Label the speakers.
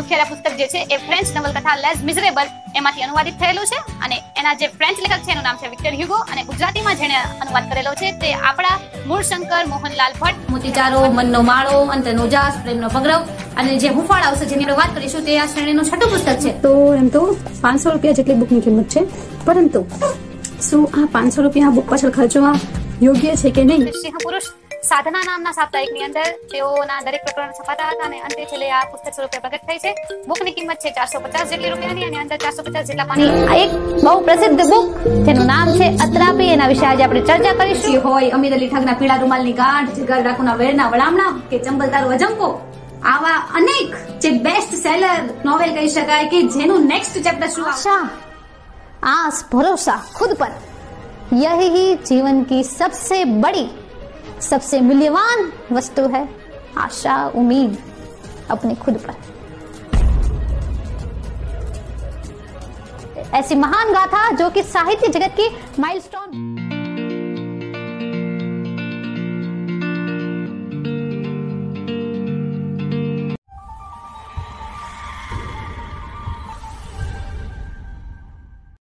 Speaker 1: દુખિયારા પુસ્તક જે છે એ ફ્રેન્ચ નવલકથા લેસ મિઝરેબલ એમાંથી અનુવાદિત થયેલું છે અને એના જે ફ્રેન્ચ લેખક છે એનું નામ છે વિક્ટર હ્યુગો અને ગુજરાતીમાં જેણે અનુવાદ કરેલો છે તે આપણા મૂળશંકર મોહનલાલ ભટ્ટ. મોતીચારો, મનનો માળો, અંતરનો ઉજાસ, પ્રેમનો પગરવ અને જે હુંફાળ આવશે જેની આપણે વાત કરીશું તે આ શ્રેણીનું છઠ્ઠું પુસ્તક છે.
Speaker 2: તો એમ તો 500 રૂપિયા જેટલી બુકની કિંમત છે, પરંતુ શું આ 500 રૂપિયા બુક પાછળ ખર્ચવા યોગ્ય છે કે નહીં?
Speaker 1: સિંહ પુરુષ સાધના નામના સાપ્તાહિકની અંદર તેઓના દરેક પ્રકરણ છપાતા હતા અને અંતે છેલ્લે આ પુસ્તક સ્વરૂપે પ્રગટ થઈ છે. બુકની કિંમત છે 450 જેટલી રૂપિયાની અને અંદર 450 જેટલા પાની. આ એક બહુ પ્રસિદ્ધ બુક જેનું નામ છે અત્રાપી, એના વિશે આજે આપણે ચર્ચા કરીશું. હોય અમીર અલી ઠગના પીળા રૂમાલની ગાંઠ, જગર ડાકુના વેરના વળામણા કે ચંબલ તારો અજંપો, આવા અનેક જે બેસ્ટ સેલર નોવેલ કહી શકાય કે જેનું નેક્સ્ટ ચેપ્ટર શું આવશે. आस भरोसा खुद पर, यही ही जीवन की सबसे बड़ी सबसे मूल्यवान वस्तु है. आशा उम्मीद अपने खुद पर. ऐसी महान गाथा जो कि साहित्य जगत की माइलस्टोन